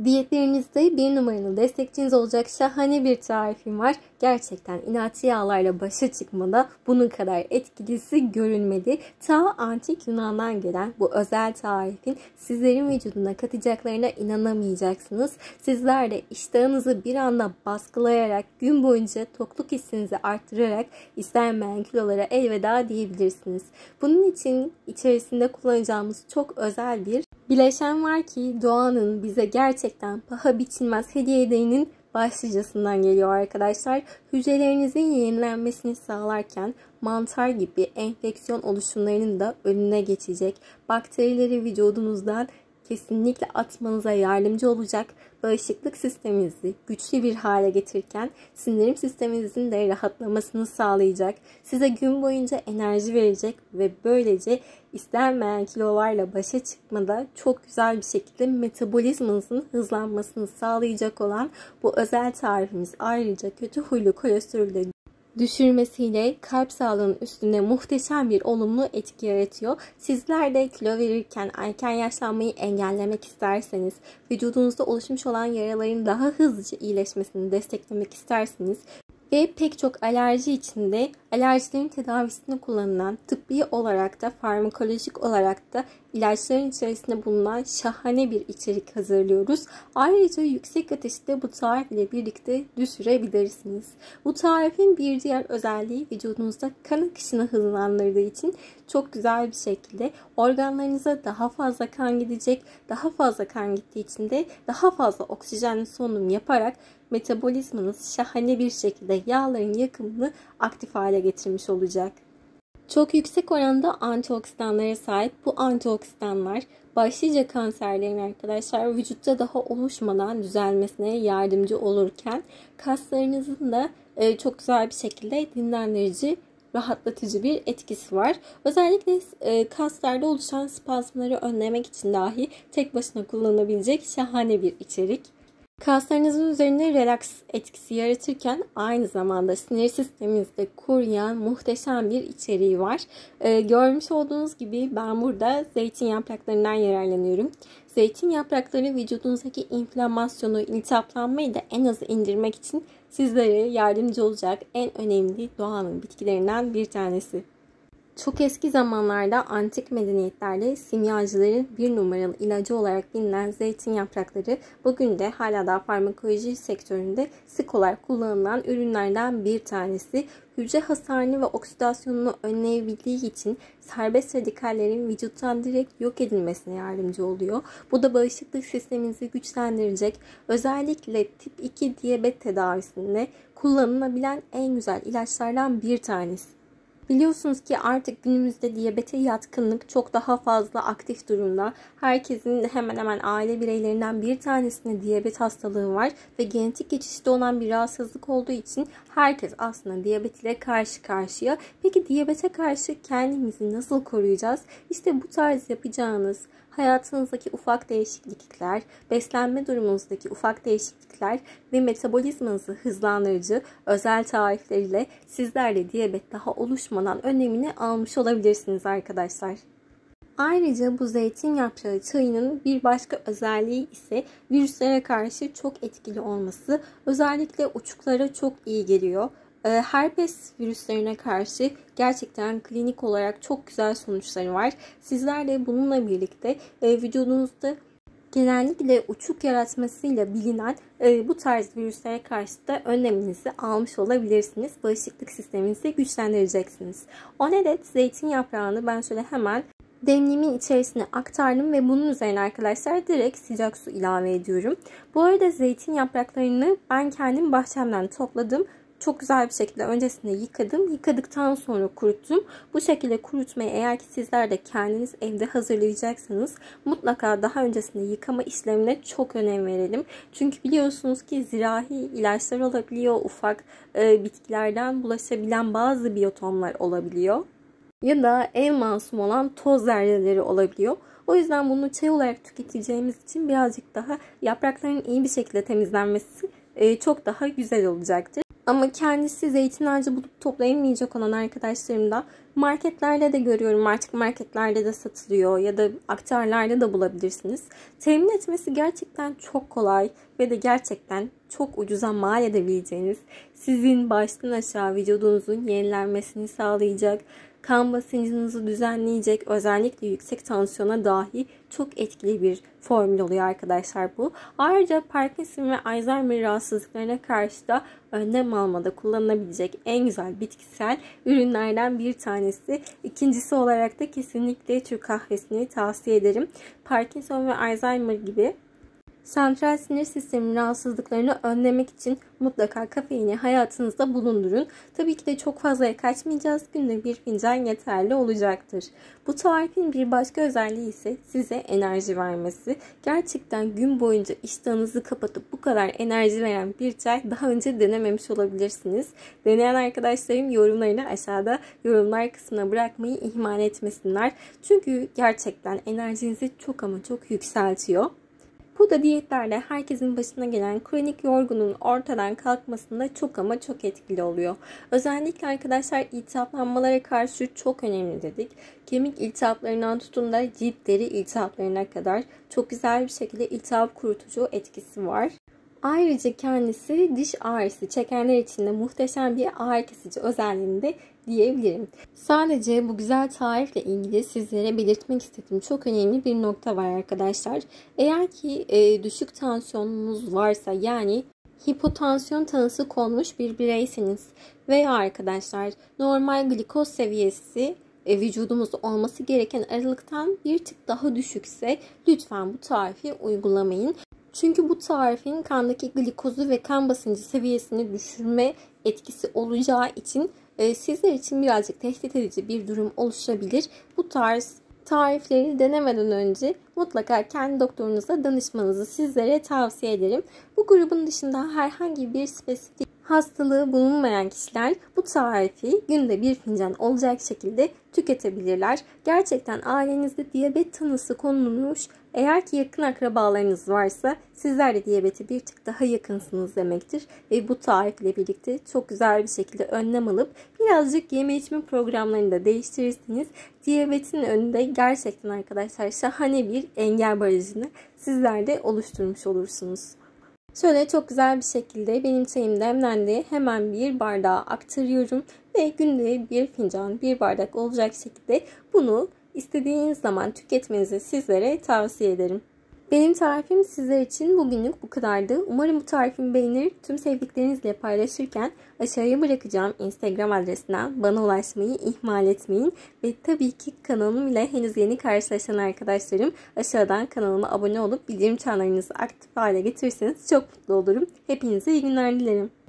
Diyetlerinizde bir numaralı destekçiniz olacak şahane bir tarifim var. Gerçekten inatçı yağlarla başa çıkmada bunun kadar etkilisi görülmedi. Ta antik Yunan'dan gelen bu özel tarifin sizlerin vücuduna katacaklarına inanamayacaksınız. Sizler de iştahınızı bir anda baskılayarak gün boyunca tokluk hissinizi arttırarak istenmeyen kilolara elveda diyebilirsiniz. Bunun için içerisinde kullanacağımız çok özel bir bileşen var ki doğanın bize gerçekten paha biçilmez hediye ederinin başlıcasından geliyor arkadaşlar. Hücrelerinizin yenilenmesini sağlarken mantar gibi enfeksiyon oluşumlarının da önüne geçecek. Bakterileri vücudunuzdan kesinlikle atmanıza yardımcı olacak. Bağışıklık sisteminizi güçlü bir hale getirirken sindirim sisteminizin de rahatlamasını sağlayacak. Size gün boyunca enerji verecek ve böylece istenmeyen kilolarla başa çıkmada çok güzel bir şekilde metabolizmanızın hızlanmasını sağlayacak olan bu özel tarifimiz ayrıca kötü huylu kolesterolü de düşürmesiyle kalp sağlığının üstünde muhteşem bir olumlu etki yaratıyor. Sizler de kilo verirken erken yaşlanmayı engellemek isterseniz, vücudunuzda oluşmuş olan yaraların daha hızlıca iyileşmesini desteklemek isterseniz ve pek çok alerji içinde alerjilerin tedavisinde kullanılan tıbbi olarak da farmakolojik olarak da ilaçların içerisinde bulunan şahane bir içerik hazırlıyoruz. Ayrıca yüksek ateşi de bu tarif ile birlikte düşürebilirsiniz. Bu tarifin bir diğer özelliği vücudunuzda kan akışını hızlandırdığı için çok güzel bir şekilde organlarınıza daha fazla kan gidecek. Daha fazla kan gittiği için de daha fazla oksijen solunum yaparak metabolizmanız şahane bir şekilde yağların yakımını aktif hale getirmiş olacak. Çok yüksek oranda antioksidanlara sahip bu antioksidanlar başlıca kanserlerin arkadaşlar vücutta daha oluşmadan düzelmesine yardımcı olurken kaslarınızın da çok güzel bir şekilde dinlendirici, rahatlatıcı bir etkisi var. Özellikle kaslarda oluşan spazmları önlemek için dahi tek başına kullanılabilecek şahane bir içerik. Kaslarınızın üzerinde relaks etkisi yaratırken aynı zamanda sinir sisteminizde koruyan muhteşem bir içeriği var. Görmüş olduğunuz gibi ben burada zeytin yapraklarından yararlanıyorum. Zeytin yaprakları vücudunuzdaki inflamasyonu, iltihaplanmayı da en aza indirmek için sizlere yardımcı olacak en önemli doğanın bitkilerinden bir tanesi. Çok eski zamanlarda antik medeniyetlerde simyacıların bir numaralı ilacı olarak bilinen zeytin yaprakları bugün de hala da farmakoloji sektöründe sık olarak kullanılan ürünlerden bir tanesi. Hücre hasarını ve oksidasyonunu önleyebildiği için serbest radikallerin vücuttan direkt yok edilmesine yardımcı oluyor. Bu da bağışıklık sisteminizi güçlendirecek. Özellikle tip 2 diyabet tedavisinde kullanılabilen en güzel ilaçlardan bir tanesi. Biliyorsunuz ki artık günümüzde diyabete yatkınlık çok daha fazla aktif durumda. Herkesin hemen hemen aile bireylerinden bir tanesinde diyabet hastalığı var ve genetik geçişte olan bir rahatsızlık olduğu için herkes aslında diyabet ile karşı karşıya. Peki diyabete karşı kendimizi nasıl koruyacağız? İşte bu tarz yapacağınız hayatınızdaki ufak değişiklikler, beslenme durumunuzdaki ufak değişiklikler ve metabolizmanızı hızlandırıcı özel tarifleriyle sizler de diyabet daha oluşmadan önlemini almış olabilirsiniz arkadaşlar. Ayrıca bu zeytin yaprağı çayının bir başka özelliği ise virüslere karşı çok etkili olması. Özellikle uçuklara çok iyi geliyor. Herpes virüslerine karşı gerçekten klinik olarak çok güzel sonuçları var. Sizler de bununla birlikte vücudunuzda genellikle uçuk yaratmasıyla bilinen bu tarz virüslere karşı da önleminizi almış olabilirsiniz. Bağışıklık sisteminizi güçlendireceksiniz. O nedenle zeytin yaprağını ben şöyle hemen demliğimin içerisine aktardım ve bunun üzerine arkadaşlar direkt sıcak su ilave ediyorum. Bu arada zeytin yapraklarını ben kendim bahçemden topladım. Çok güzel bir şekilde öncesinde yıkadım. Yıkadıktan sonra kuruttum. Bu şekilde kurutmayı eğer ki sizler de kendiniz evde hazırlayacaksanız mutlaka daha öncesinde yıkama işlemine çok önem verelim. Çünkü biliyorsunuz ki zirahi ilaçlar olabiliyor. Ufak bitkilerden bulaşabilen bazı biyotomlar olabiliyor. Ya da en masum olan toz zerreleri olabiliyor. O yüzden bunu çay olarak tüketeceğimiz için birazcık daha yaprakların iyi bir şekilde temizlenmesi çok daha güzel olacaktır. Ama kendisi zeytin ağacı bulup toplayamayacak olan arkadaşlarım da marketlerde de görüyorum. Artık marketlerde de satılıyor ya da aktarlarda da bulabilirsiniz. Temin etmesi gerçekten çok kolay ve de gerçekten çok ucuza mal edebileceğiniz, sizin baştan aşağı vücudunuzun yenilenmesini sağlayacak, kan basıncınızı düzenleyecek, özellikle yüksek tansiyona dahi çok etkili bir formül oluyor arkadaşlar bu. Ayrıca Parkinson ve Alzheimer rahatsızlıklarına karşı da önlem almada kullanılabilecek en güzel bitkisel ürünlerden bir tanesi. İkincisi olarak da kesinlikle Türk kahvesini tavsiye ederim. Parkinson ve Alzheimer gibi santral sinir sistemi rahatsızlıklarını önlemek için mutlaka kafeini hayatınızda bulundurun. Tabii ki de çok fazlaya kaçmayacağız. Günde bir fincan yeterli olacaktır. Bu tarifin bir başka özelliği ise size enerji vermesi. Gerçekten gün boyunca iştahınızı kapatıp bu kadar enerji veren bir çay daha önce denememiş olabilirsiniz. Deneyen arkadaşlarım yorumlarını aşağıda yorumlar kısmına bırakmayı ihmal etmesinler. Çünkü gerçekten enerjinizi çok ama çok yükseltiyor. Bu da diyetlerle herkesin başına gelen kronik yorgunluğun ortadan kalkmasında çok ama çok etkili oluyor. Özellikle arkadaşlar iltihaplanmalara karşı çok önemli dedik. Kemik iltihaplarından tutun da cilt deri iltihaplarına kadar çok güzel bir şekilde iltihap kurutucu etkisi var. Ayrıca kendisi diş ağrısı çekenler için de muhteşem bir ağrı kesici özelliğinde diyebilirim. Sadece bu güzel tarifle ilgili sizlere belirtmek istediğim çok önemli bir nokta var arkadaşlar. Eğer ki düşük tansiyonunuz varsa, yani hipotansiyon tanısı konmuş bir bireyseniz veya arkadaşlar normal glikoz seviyesi vücudumuzda olması gereken aralıktan bir tık daha düşükse lütfen bu tarifi uygulamayın. Çünkü bu tarifin kandaki glikozu ve kan basıncı seviyesini düşürme etkisi olacağı için sizler için birazcık tehdit edici bir durum oluşabilir. Bu tarz tarifleri denemeden önce mutlaka kendi doktorunuza danışmanızı sizlere tavsiye ederim. Bu grubun dışında herhangi bir spesifik hastalığı bulunmayan kişiler bu tarifi günde bir fincan olacak şekilde tüketebilirler. Gerçekten ailenizde diyabet tanısı konulmuş, eğer ki yakın akrabalarınız varsa sizler de diyabete bir tık daha yakınsınız demektir. Ve bu tarifle birlikte çok güzel bir şekilde önlem alıp birazcık yeme içme programlarını da değiştirirseniz diyabetin önünde gerçekten arkadaşlar şahane bir engel barajını sizler de oluşturmuş olursunuz. Şöyle çok güzel bir şekilde benim çayım demlendi. Hemen bir bardağa aktarıyorum ve günde bir fincan, bir bardak olacak şekilde bunu istediğiniz zaman tüketmenizi sizlere tavsiye ederim. Benim tarifim sizler için bugünlük bu kadardı. Umarım bu tarifimi beğenir, tüm sevdiklerinizle paylaşırken aşağıya bırakacağım Instagram adresinden bana ulaşmayı ihmal etmeyin. Ve tabii ki kanalım ile henüz yeni karşılaşan arkadaşlarım aşağıdan kanalıma abone olup bildirim çanlarınızı aktif hale getirirseniz çok mutlu olurum. Hepinize iyi günler dilerim.